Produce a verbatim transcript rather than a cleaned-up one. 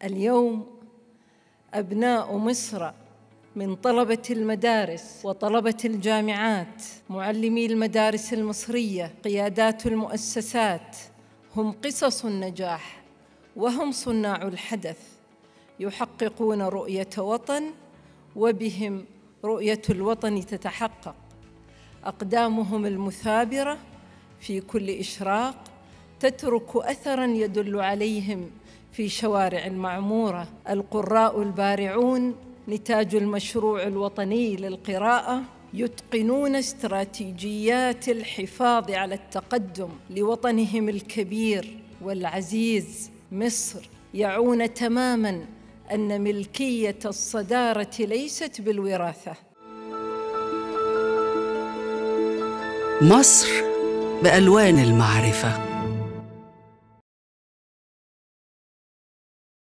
اليوم أبناء مصر من طلبة المدارس وطلبة الجامعات، معلمي المدارس المصرية، قيادات المؤسسات، هم قصص النجاح وهم صناع الحدث، يحققون رؤية وطن وبهم رؤية الوطن تتحقق. أقدامهم المثابرة في كل إشراق تترك أثراً يدل عليهم في شوارع المعمورة. القراء البارعون نتاج المشروع الوطني للقراءة، يتقنون استراتيجيات الحفاظ على التقدم لوطنهم الكبير والعزيز مصر، يعون تماماً أن ملكية الصدارة ليست بالوراثة. مصر بألوان المعرفة.